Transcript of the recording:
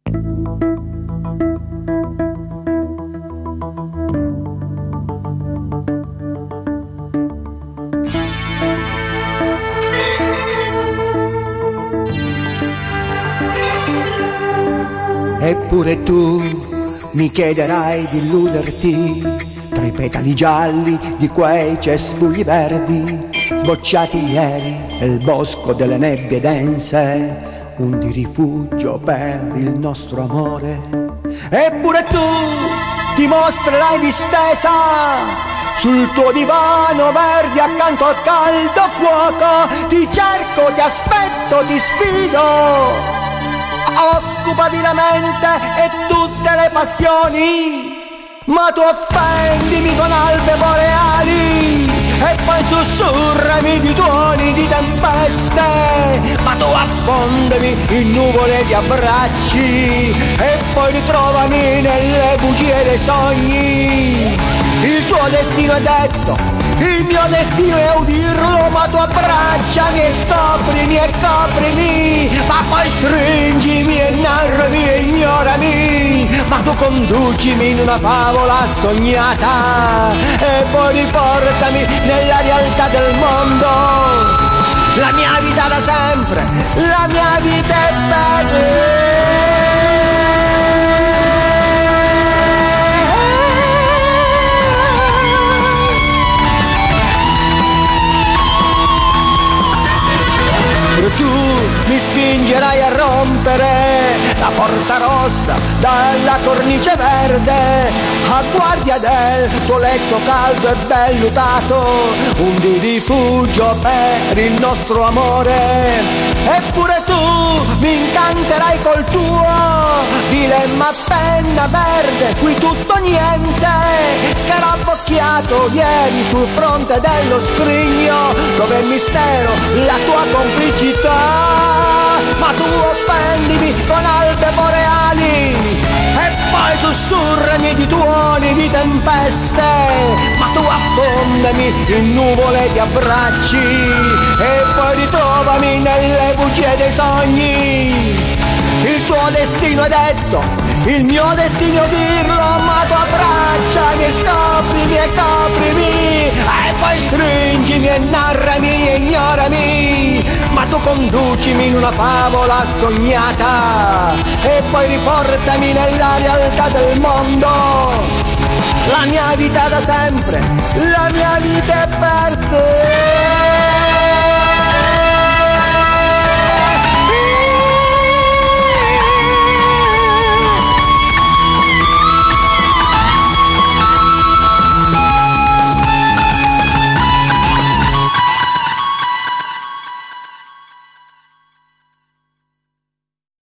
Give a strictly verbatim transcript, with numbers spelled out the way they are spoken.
Eppure tu mi chiederai di illuderti tra i petali gialli di quei cespugli verdi sbocciati ieri nel bosco delle nebbie dense, un di rifugio per il nostro amore. Eppure tu ti mostrerai distesa sul tuo divano verde accanto al caldo fuoco. Ti cerco, ti aspetto, ti sfido. Occupami la mente e tutte le passioni, ma tu offendimi con albe boreali e poi sussurrami di tuoni di tempeste, ma tu affondami in nuvole di abbracci e poi ritrovami nelle bugie dei sogni. Il tuo destino è detto, il mio destino è udirlo, ma tu abbracciami e scoprimi e coprimi, ma poi stringimi e narrami e ignorami, ma tu conducimi in una favola sognata e poi riportami nella realtà del mondo. La mia vita da sempre, la mia vita è per te. Tu mi spingerai a rompere la porta rossa dalla cornice verde, a guardia del tuo letto caldo e vellutato, un di rifugio per il nostro amore. Eppure tu mi incanterai col tuo dilemma a penna verde, qui tutto niente, scarabocchiato ieri sul fronte dello scrigno, dove è mistero la tua complicità. Ma tu offendimi con albe boreali e poi sussurrami di tuoni di tempeste, ma tu affondami in nuvole di abbracci e poi ritrovami nelle bugie dei sogni. Il tuo destino è detto, il mio destino è dirlo, ma tu abbracciami e scoprimi e coprimi e poi stringimi e narrami e ignorami, ma tu conducimi in una favola sognata e poi riportami nella realtà del mondo. La mia vita da sempre, la mia vita è per te.